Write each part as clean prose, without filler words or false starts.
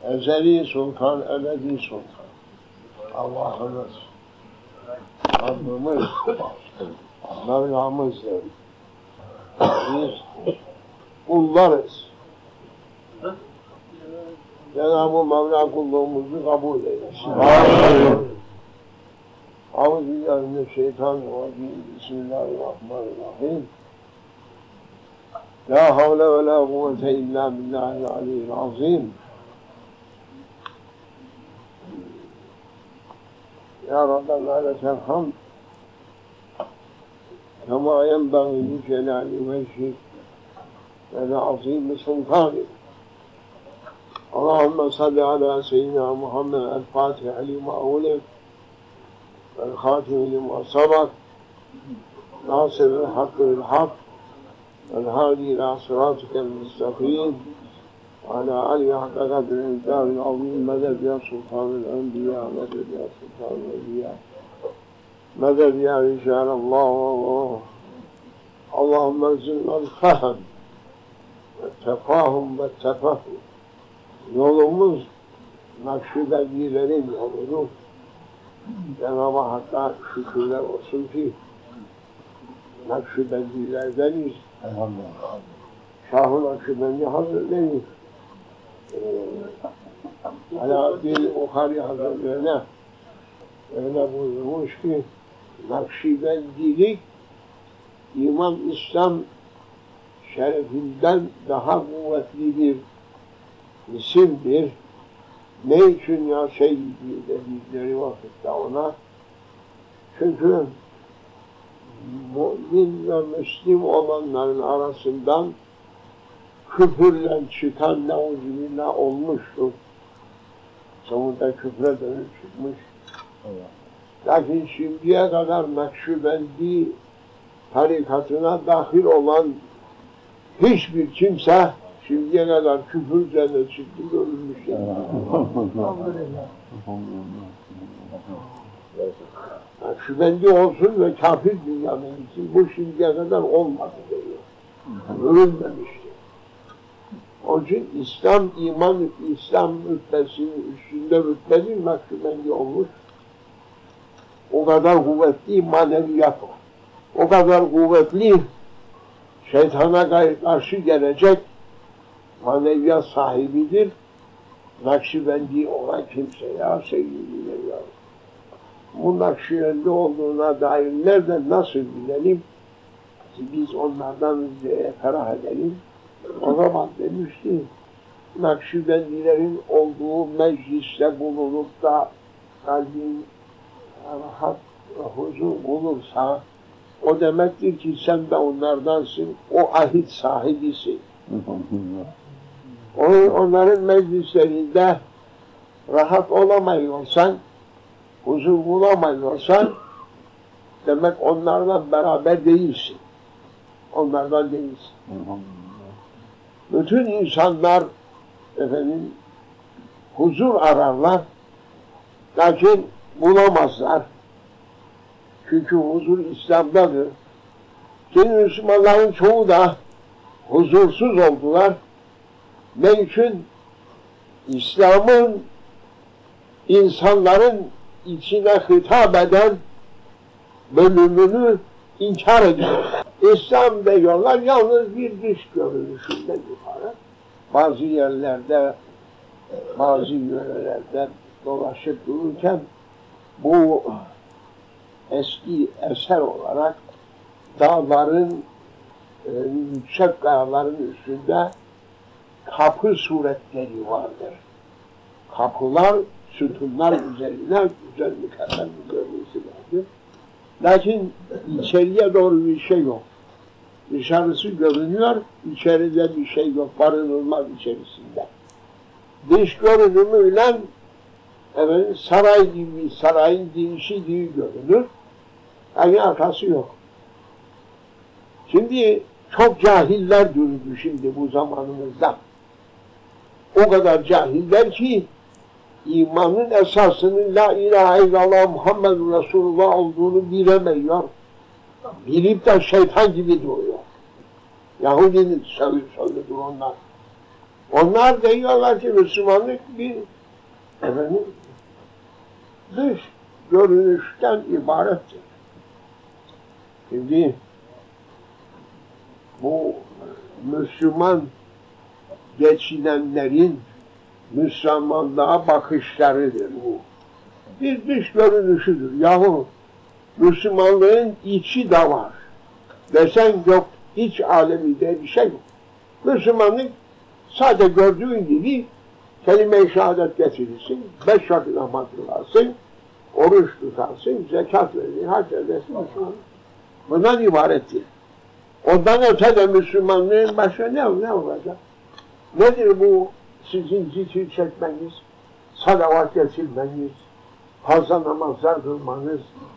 Ezeli sultan, ebedi sultan. Allah'ımız, Rabbimiz, Mevlamızdır. Biz kullarız. Cenab-ı Mevla kulluğumuzu kabul eylesin. Euzubillahimineşşeytanirracim. Bismillahirrahmanirrahim. La havle ve la kuvvete illa billahil aliyyil azim. Ya Rabbena lekel hamd. Kema yenbagî li celâli vechik ve li azîmi sultânik. Allahümme salli ala seyyidina Muhammed el-Fatiha lima ulim vel-Khâtimi lima sabak nâsiril hakkı bil-hak vel-hâdi ilâ sırâtikel müstakîm ala alî hakka kadrin dâril azîm meded ya sultanil enbiya meded ya sultanil enbiya meded ya ricalallah Allahümme zilnal fehem ve tefahum ve tefahum. Yolumuz Nakşibendilerin yoludur. Cenab-ı Hakk'a şükürler olsun ki Nakşibendilerdeniz. Şah-ı Nakşibendi Hazretleri Alaaddin Bukhari Hazretlerine öyle buyurmuş ki Nakşibendilik İman İslam şerefinden daha kuvvetli bir isimdir. Ne için ya seyyidi dedikleri vakitte ona? Çünkü mümin ve müslim olanların arasından küfürle çıkan neuzubillah olmuştur. Sonunda küfre dönüp çıkmış. Lakin şimdiye kadar Nakşibendi tarikatına dahil olan hiçbir kimse şimdiye kadar küfür üzerine çıktı görülmüş. Nakşibendi olsun ve kafir dünyanın için bu şimdiye kadar olmadı diyor. Görülmemişti. Onun için İslam, iman, İslam rütbesinin üstünde rütbeli Nakşibendi olmuş. O kadar kuvvetli maneviyat var. O kadar kuvvetli şeytana karşı gelecek maneviyat sahibidir. Nakşibendi olan kimse ya sevgililer ya. Bu Nakşibendi olduğuna dair nereden nasıl bilelim? Biz onlardan ferah edelim. O zaman demişti, Nakşibendilerin olduğu mecliste bulunup da kalbin rahat ve huzur bulursa o demektir ki sen de onlardansın, o ahit sahibisin. Onların meclislerinde rahat olamıyorsan, huzur bulamıyorsan demek onlarla beraber değilsin. Onlardan değilsin. Bütün insanlar huzur ararlar, lakin bulamazlar. Çünkü huzur İslam'dadır. Şimdi Müslümanların çoğu da huzursuz oldular. Ne için? İslam'ın insanların içine hitap eden bölümünü inkar ediyor. İslam diyorlar yalnız bir dış görünüşünden ibaret. Bazı yerlerde, bazı yörelerde dolaşıp dururken bu eski eser olarak dağların, yüksek kayaların üstünde kapı suretleri vardır. Kapılar, sütunlar üzerine güzel mükemmel bir görünüşü vardır. Lakin içeriye doğru bir şey yok. Dışarısı görünüyor, içeride bir şey yok, barınılmaz içerisinde. Dış görünümüyle saray gibi, sarayın girişi gibi görünür. Yani arkası yok. Şimdi çok cahiller dönüldü şimdi bu zamanımızda. O kadar cahiller ki imanın esasının la ilahe illallah Muhammed Resulullah olduğunu bilemiyor. Bilip de şeytan gibi duruyor. Yahudinin söylüyor onlar. Onlar diyorlar ki Müslümanlık bir dış görünüşten ibarettir. Şimdi bu Müslüman geçinenlerin Müslümanlığa bakışlarıdır bu. Bir dış görünüşüdür. Yahu Müslümanlığın içi de var. Desen yok, iç aleminde bir şey yok. Müslümanlık sadece gördüğün gibi kelime-i şehadet getirirsin, 5 vakit namaz kılarsın, oruç tutarsın, zekat verirsin, hac edersin, Müslümanlık. Bundan ibarettir. Ondan öte de Müslümanlığın başka ne olacak? Nedir bu sizin zikir çekmeniz, salavat getirmeniz, fazla namazlar kılmanız,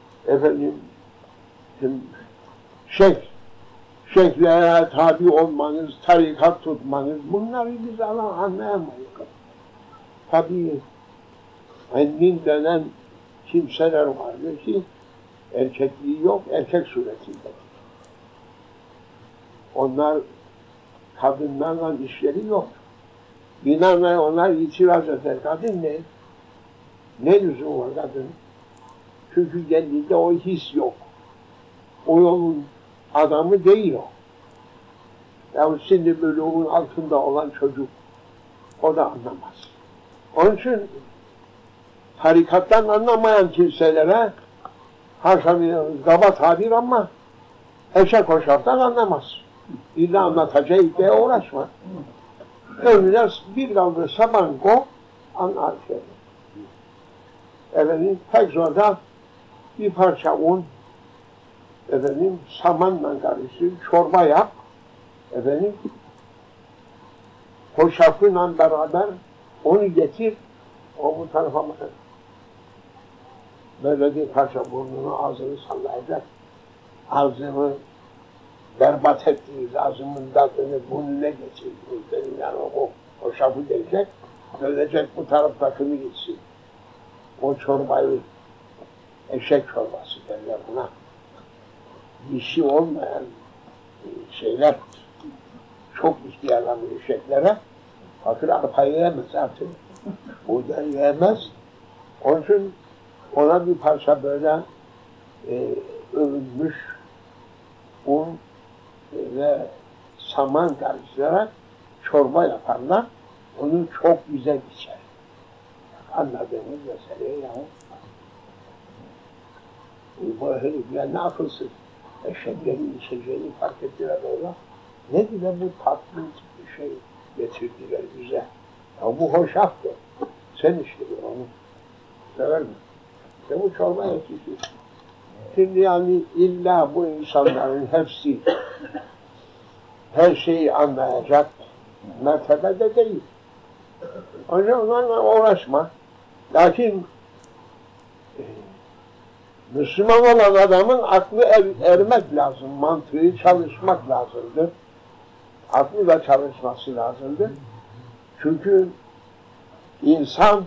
şeyhlere tabi olmanız, tarikat tutmanız, bunları biz anlayamayız. Tabii ennin denen kimseler vardır ki erkekliği yok, erkek suretinde. Onlar kadınlarla işleri yok. Binaenaleyh onlar itiraz eder. Kadın ne? Ne lüzum var kadın? Çünkü kendinde o his yok. O yolun adamı değil o. Yani şimdi bölüğün altında olan çocuk o da anlamaz. Onun için tarikattan anlamayan kimselere haşa kaba tabir ama eşek hoşaftan anlamaz. İlla anlatacak diye uğraşma. Önüne bir kaldı sabango anlar şey. Efendim tek zorda bir parça un samanla karıştır, çorba yap, hoşafıyla beraber onu getir, o bu tarafa bakın. Böyle bir parça burnunu, ağzını sallayacak. Ağzını berbat ettiğiniz ağzımın tadını burnuna geçirdiniz. Yani o hoşafı gelecek, dönecek bu taraftakini gitsin. O çorbayı, eşek çorbası derler buna. Dişi olmayan şeyler, çok ihtiyarlanan eşeklere, fakir arpayı yemez artık. Buğday yemez. Onun için ona bir parça böyle övülmüş un ve saman karıştırarak çorba yaparlar. Onu çok güzel içer. Anladığınız meseleyi ya. Bu herifler ne akılsız. Eşeklerin içeceğini fark ettiler orada. Ne diye bu tatlı bir şey getirdiler bize. Ya bu hoşaftır. Sen işledin onu. Sever mi? İşte bu çorba yetişir. Şimdi yani illa bu insanların hepsi her şeyi anlayacak mertebede değil. O yüzden onlarla uğraşma. Lakin Müslüman olan adamın aklı ermek lazım, mantığı çalışmak lazımdır. Aklı da çalışması lazımdır. Çünkü insan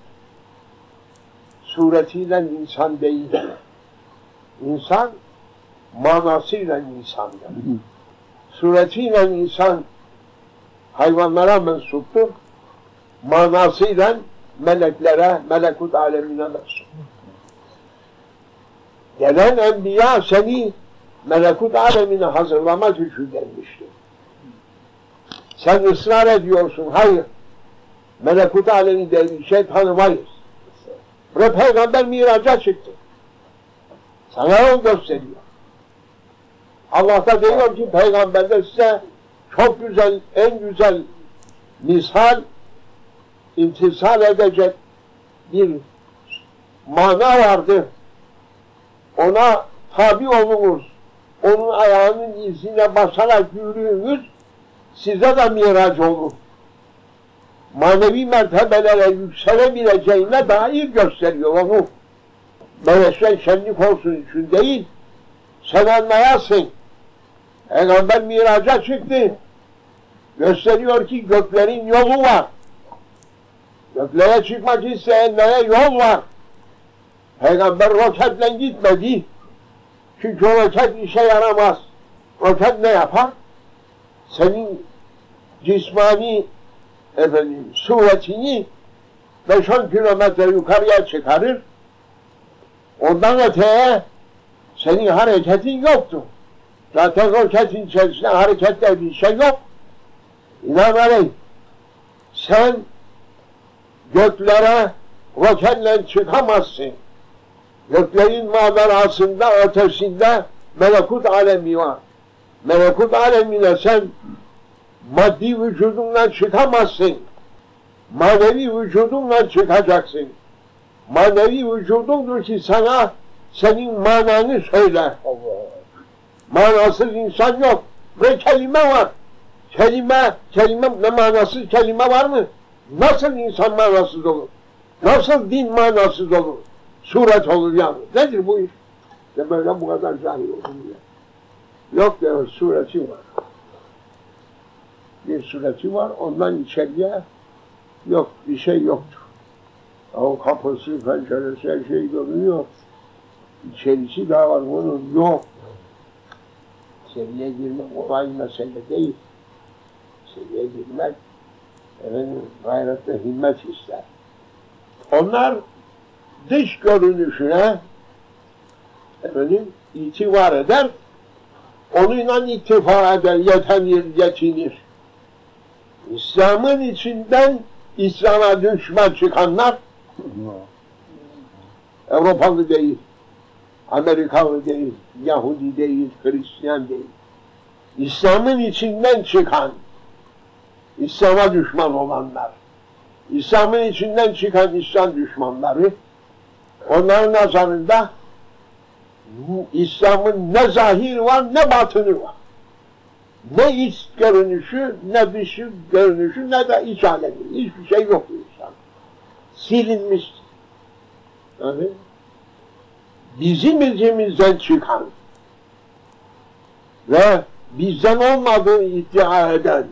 suretiyle insan değil. İnsan manasıyla insandır. Suretiyle insan hayvanlara mensuptur. Manasıyla meleklere, melekut alemine mensup. Gelen enbiya seni melekut alemine hazırlamak için gelmiştir. Sen ısrar ediyorsun, hayır. Melekut aleminde bir şey tanımayız. Ve peygamber miraca çıktı. Sana onu gösteriyor. Allah da diyor ki peygamberde size çok güzel, en güzel misal, imtisal edecek bir mana vardır. Ona tabi olunuz, onun ayağının izine basarak yürüyünüz, size de miraç olur. Manevi mertebelere yükselebileceğine dair gösteriyor onu. Böyle şenlik olsun için değil, sen anlayasın. Peygamber miraca çıktı, gösteriyor ki göklerin yolu var. Göklere çıkmak isteyenlere yol var. Peygamber roketle gitmedi. Çünkü roket işe yaramaz. Roket ne yapar? Senin cismani suretini 5-10 kilometre yukarıya çıkarır. Ondan öteye senin hareketin yoktu. Zaten roketin içerisinde harekette bir şey yok. İnanmayın. Sen göklere roketle çıkamazsın. Göklerin madarasında, ötesinde melekut alemi var. Melekut alemine sen maddi vücudundan çıkamazsın. Manevi vücudundan çıkacaksın. Manevi vücudundur ki sana senin mananı söyler. Manasız insan yok. Ve kelime var. Kelime ne manasız kelime var mı? Nasıl insan manasız olur? Nasıl din manasız olur? Suret olur yani. Nedir bu iş? İşte böyle bu kadar cahil olur diye. Yok diyor, sureti var. Bir sureti var, ondan içeriye yok, bir şey yoktur. O kapısı, penceresi, her şey görünüyor. İçerisi de var, bunun yok. İçeriye girmek kolay mesele değil. İçeriye girmek, gayrette himmet ister. Onlar dış görünüşüne itibar eder, onunla ittifa eder, yetenir, yetinir. İslam'ın içinden İslam'a düşman çıkanlar Avrupalı değil, Amerikalı değil, Yahudi değil, Hristiyan değil. İslam'ın içinden çıkan, İslam'a düşman olanlar, İslam'ın içinden çıkan İslam düşmanları, onların nazarında İslam'ın ne zahir var ne batını var. Ne iç görünüşü, ne dış görünüşü, ne de iç alemi. Hiçbir şey yok İslam. Silinmiş. Yani bizim izimizden çıkan ve bizden olmadığını iddia eden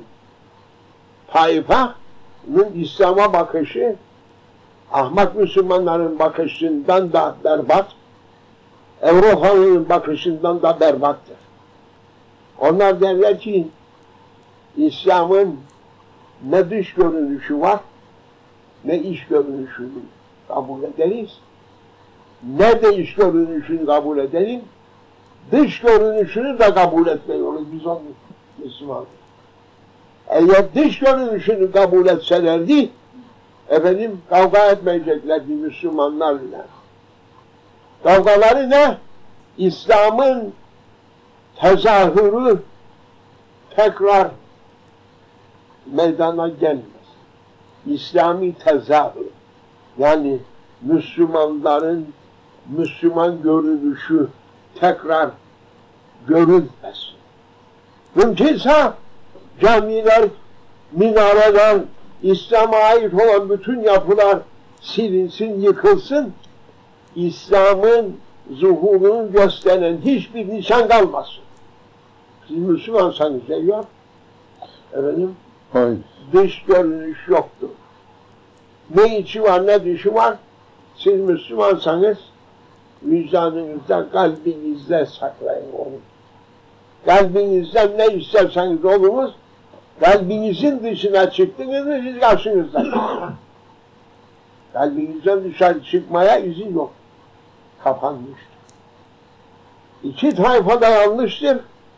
taifanın İslam'a bakışı ahmak Müslümanların bakışından da berbat, Avrupalı'nın bakışından da berbattır. Onlar derler ki İslam'ın ne dış görünüşü var, ne iç görünüşünü kabul ederiz, ne de iç görünüşünü kabul edelim, dış görünüşünü de kabul etmiyoruz biz onu Müslümanlar. Eğer dış görünüşünü kabul etselerdi, kavga etmeyeceklerdi Müslümanlarla. Kavgaları ne? İslam'ın tezahürü tekrar meydana gelmez. İslami tezahür, yani Müslümanların Müslüman görünüşü tekrar görülmez. Mümkünse camiler, minareler, İslam'a ait olan bütün yapılar silinsin, yıkılsın, İslam'ın zuhurunu gösteren hiçbir nişan kalmasın. Siz Müslümansanız ne yok? Hayır. Dış görünüş yoktur. Ne içi var ne dışı var. Siz Müslümansanız vicdanınızda, kalbinizde saklayın onu. Kalbinizden ne isterseniz olunuz, kalbinizin dışına çıktığınızda siz karşınızda. Kalbinizden dışarı çıkmaya izin yok. Kapanmıştır. İki tayfa da yanlıştır.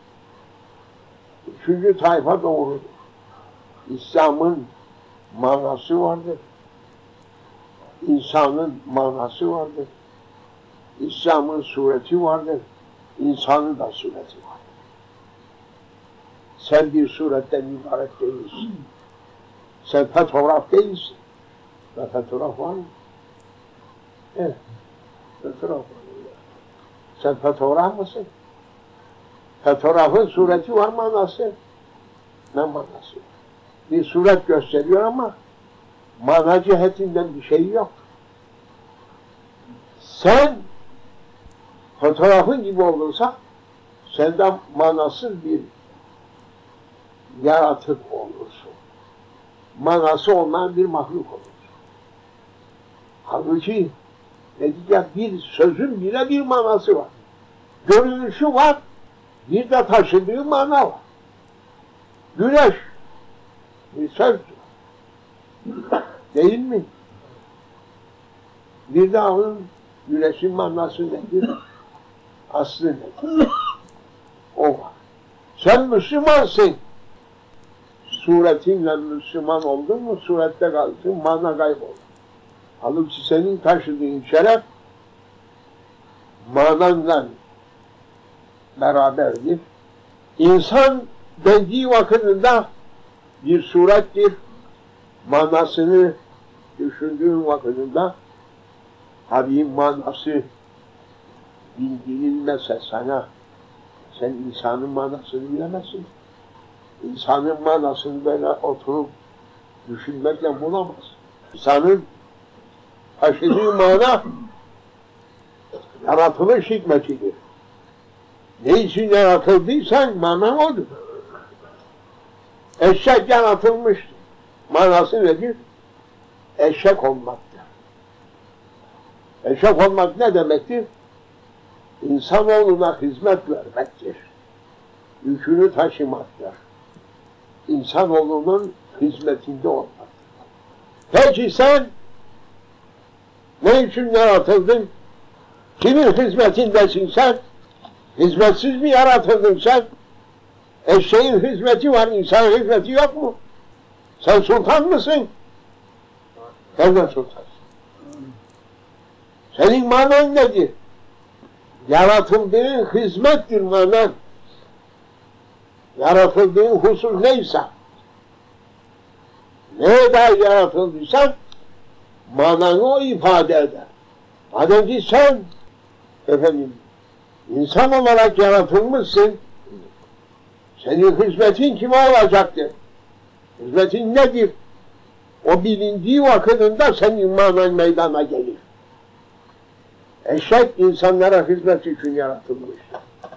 Üçüncü tayfa doğrudur. İslam'ın manası vardır. İnsanın manası vardır. İslam'ın sureti vardır. İnsanın da sureti vardır. Sen bir suretten ibaret değilsin. Sen fotoğraf değilsin. Ve fotoğraf var mı? Evet. Fotoğraf var. Sen fotoğraf mısın? Fotoğrafın sureti var, manası. Ne manası? Bir suret gösteriyor ama mana cihetinden bir şey yok. Sen fotoğrafın gibi olursa senden manasız bir yaratık olursun. Manası olmayan bir mahluk olursun. Halbuki bir sözün bile bir manası var. Görünüşü var, bir de taşıdığı mana var. Güneş bir sözdür. Değil mi? Bir de onun güneşin manası nedir? Aslı nedir? O var. Sen Müslümansın. Suretinle Müslüman oldun mu, surette kaldın, mana kaybolur. Halbuki senin taşıdığın şeref mananla beraberdir. İnsan dendiği vakitinde bir surettir. Manasını düşündüğün vakitinde tabi manası bildirilmezse sana, sen insanın manasını bilemezsin. İnsanın manasını böyle oturup düşünmekle bulamaz. İnsanın taşıdığı mana yaratılış hikmetidir. Ne için yaratıldıysan manan odur. Eşek yaratılmıştır. Manası nedir? Eşek olmaktır. Eşek olmak ne demektir? İnsanoğluna hizmet vermektir. Yükünü taşımaktır. İnsanoğlunun hizmetinde olmaktır. Peki sen ne için yaratıldın? Kimin hizmetindesin sen? Hizmetsiz mi yaratıldın sen? Eşeğin hizmeti var, insanın hizmeti yok mu? Sen sultan mısın? Nereden sultansın? Senin manan nedir? Yaratıldığın hizmettir manan. Yaratıldığın husus neyse, neye dair yaratıldıysan mananı o ifade eder. Madem ki sen efendim insan olarak yaratılmışsın, senin hizmetin kime olacaktır? Hizmetin nedir? O bilindiği vakitinde senin manan meydana gelir. Eşek insanlara hizmet için yaratılmıştır.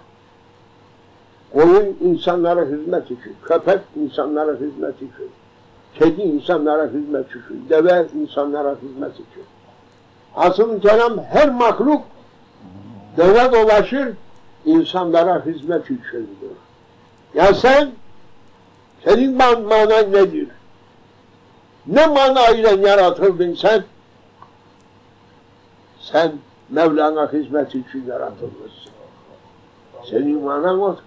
Koyun insanlara hizmet için, köpek insanlara hizmet için, kedi insanlara hizmet için, deve insanlara hizmet için. Asıl kelam her mahluk döne dolaşır, insanlara hizmet içindir. Ya senin manan nedir? Ne manayla yaratıldın sen? Sen Mevlana hizmet için yaratılmışsın. Senin manan odur.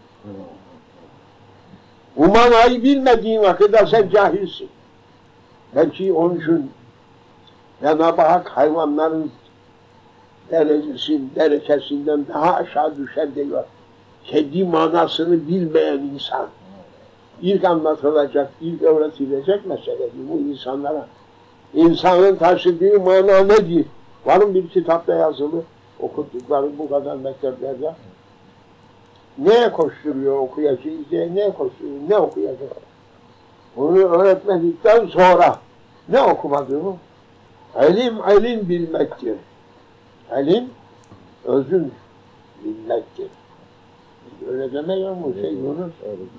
Bu manayı bilmediğin vakitte sen cahilsin. Belki onun için Cenab-ı Hak hayvanların derecesinden daha aşağı düşer diyor. Kedi manasını bilmeyen insan. İlk anlatılacak, ilk öğretilecek mesele bu insanlara. İnsanın taşıdığı mana nedir? Var mı bir kitapta yazılı? Okuttukları bu kadar mekteplerde. Neye koşturuyor okuyacağız diye, neye koşturuyor, ne okuyacak? Bunu öğretmedikten sonra ne okumadığımı? İlim bilmektir. İlim özün bilmektir. Öyle demiyor mu şey Yunus?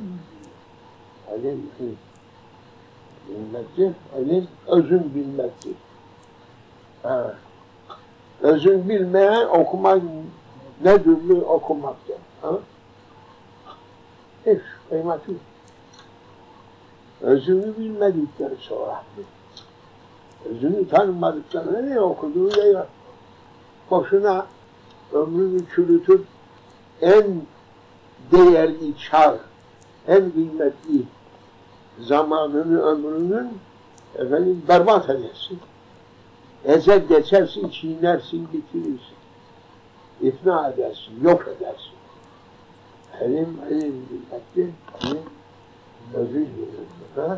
İlim bilmektir, ilim özün bilmektir. Ha. Özün bilmeyen okumak ne türlü okumaktır. Ha? Hiç kıymeti yok. Özünü bilmedikten sonra, özünü tanımadıktan sonra ne okuduğu da yok. Boşuna ömrünü çürütüp en değerli çağ, en kıymetli zamanını, ömrünün berbat edersin. Ezer geçersin, çiğnersin, bitirirsin. İfna edersin, yok edersin. İlim bilmektir, ilim özü bilmektir. Ha?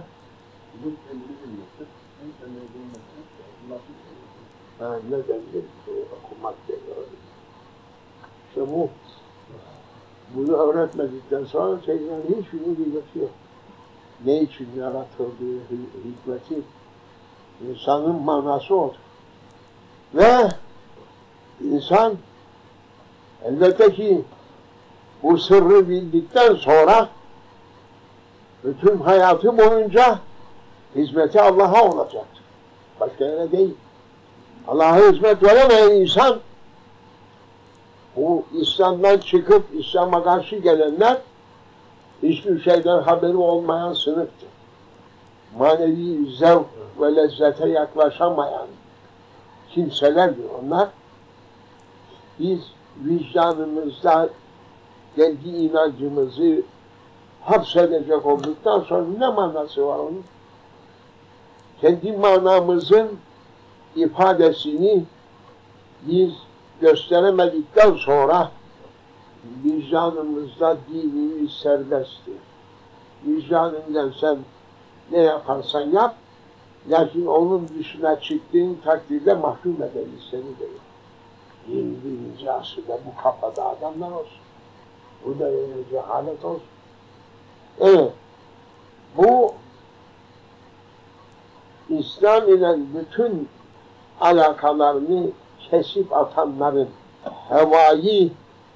Nedendir okumak deniyor. İşte bunu öğretmedikten sonra şeyden hiçbir bilgisi yok. Ne için yaratıldığı hikmeti, insanın manası odur. Ve insan elbette ki bu sırrı bildikten sonra bütün hayatı boyunca hizmeti Allah'a olacaktır. Başka yere değil. Allah'a hizmet veremeyen insan, bu İslam'dan çıkıp İslam'a karşı gelenler hiçbir şeyden haberi olmayan sınıftır. manevi zevk ve lezzete yaklaşamayan kimselerdir onlar. Biz vicdanımızda kendi inancımızı hapsedecek olduktan sonra ne manası var onun? Kendi manamızın ifadesini biz gösteremedikten sonra vicdanımızda dinimiz serbesttir. Vicdanından sen ne yaparsan yap, lakin onun dışına çıktığın takdirde mahkum ederiz seni değil. 21. asırda bu kafada adamlar olsun. Bu da öyle cehalet olsun. Evet, bu İslam ile bütün alakalarını kesip atanların hevai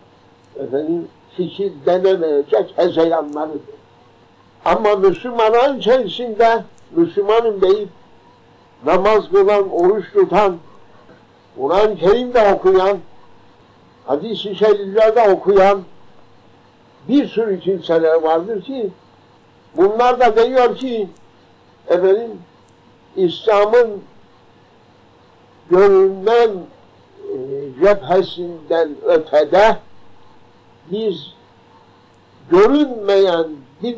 fikir denemeyecek hezeyanlarıdır. Ama Müslümanların içerisinde Müslümanım deyip namaz kılan, oruç tutan, Kur'an-ı Kerim'de okuyan, hadis-i şeriflerde okuyan bir sürü kimseler vardır ki bunlar da diyor ki efendim İslam'ın görünmen cephesinden ötede biz görünmeyen bir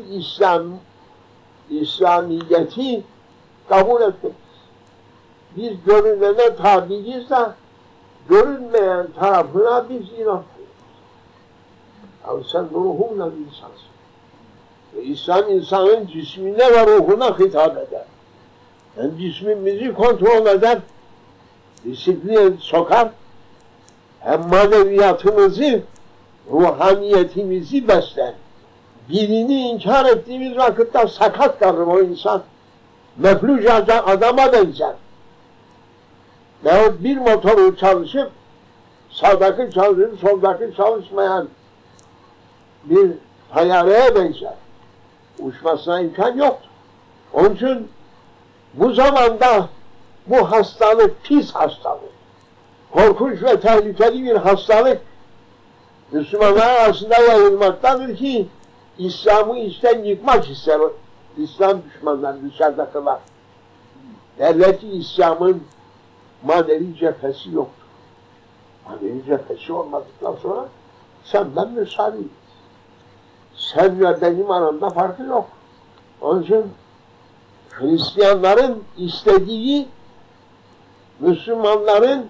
İslamiyeti kabul etmeyiz. Biz görünene tabiiz de görünmeyen tarafına biz inanmıyoruz. Abi sen ruhunla bir insansın. Ve İslam insanın cismine ve ruhuna hitap eder. Yani cismimizi kontrol eder, disipline sokar, hem maneviyatımızı, ruhaniyetimizi besler. Birini inkar ettiğimiz vakitte sakat kalır o insan. Mefluc adama benzer. Veyahut bir motoru çalışıp sağdaki çalışıp soldaki çalışmayan bir tayyareye benzer. Uçmasına imkan yoktur. Onun için bu zamanda bu hastalık pis hastalık. Korkunç ve tehlikeli bir hastalık Müslümanlar arasında yayılmaktadır ki İslam'ı içten yıkmak ister İslam düşmanları dışarıdakiler. Derler ki İslam'ın manevi cephesi yoktur. Manevi cephesi olmadıktan sonra sen ben müsaviyiz. Sen ve benim aramda farkı yok. Onun için Hristiyanların istediği Müslümanların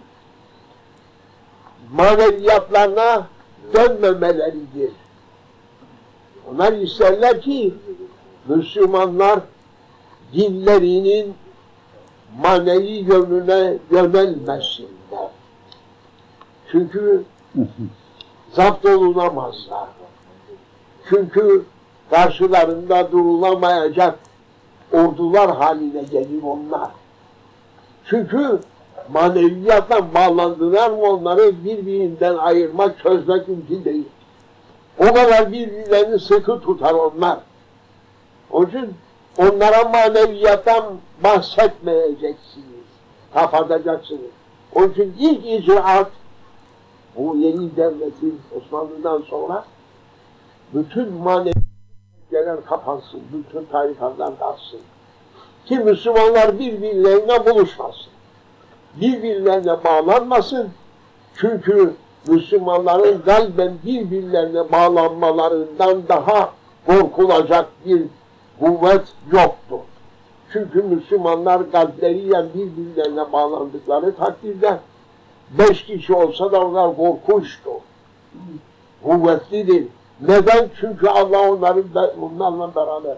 maneviyatlarına dönmemeleridir. Onlar isterler ki Müslümanlar dinlerinin manevi yönüne yönelmesinler. Çünkü zapt olunamazlar. Çünkü karşılarında durulamayacak ordular haline gelir onlar. Çünkü maneviyatla bağlandılar mı onları birbirinden ayırmak, çözmek mümkün değil. O kadar birbirlerini sıkı tutar onlar. Onun için onlara maneviyattan bahsetmeyeceksiniz, kapatacaksınız. Onun için ilk icraat, bu yeni devletin Osmanlı'dan sonra bütün maneviyatlar kapansın, bütün tarikatlar kalsın. Ki Müslümanlar birbirlerine buluşmasın. Birbirlerine bağlanmasın. Çünkü Müslümanların kalben birbirlerine bağlanmalarından daha korkulacak bir kuvvet yoktur. Çünkü Müslümanlar kalpleriyle birbirlerine bağlandıkları takdirde 5 kişi olsa da onlar korkunçtur. Kuvvetlidir. Neden? Çünkü Allah onlarla beraber.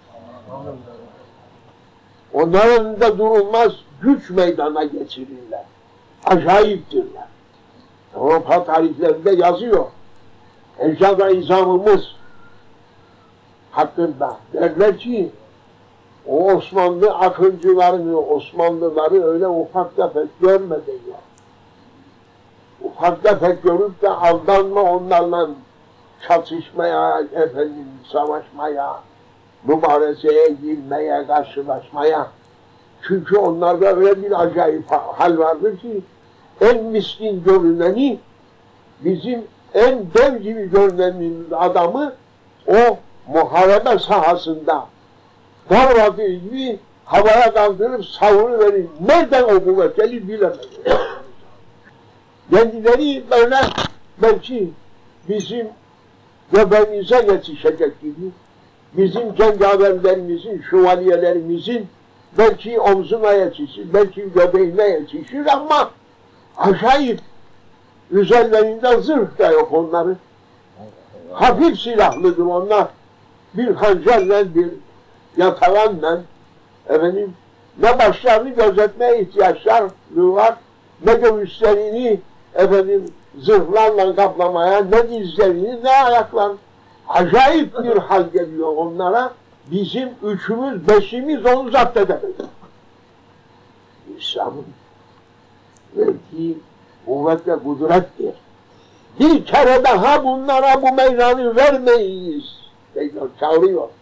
Onların önünde durulmaz güç meydana geçirirler. Acayiptirler. Avrupa tarihlerinde yazıyor. Ecdad-ı İzamımız hakkında derler ki o Osmanlı akıncılarını, Osmanlıları öyle ufak tefek görmediler. Ufak tefek görüp de aldanma onlarla çatışmaya, savaşmaya, mübareseye girmeye, karşılaşmaya. Çünkü onlarda öyle bir acayip hal vardır ki en miskin görüneni bizim en dev gibi görünenimiz adamı o muharebe sahasında kavradığı gibi havaya kaldırıp savuruverir. Nereden o kuvvet gelir bilemedim. Kendileri böyle belki bizim göbeğimize yetişecek gibi, bizim cengaverlerimizin, şövalyelerimizin belki omzuna yetişir, belki göbeğine yetişir ama acayip üzerlerinde zırh da yok onların. Hafif silahlıdır onlar. Bir hançerle, bir yatalanla efendim, ne başlarını gözetmeye ihtiyaçları var, ne göğüslerini efendim zırhlarla kaplamaya, ne dizlerini, ne ayaklarını. Acayip bir hal geliyor onlara. Bizim üçümüz, beşimiz onu zapt edemeyiz. İslam'ın verdiği kuvvet ve kudrettir. Bir kere daha bunlara bu meydanı vermeyiz. Peygamber çağırıyor.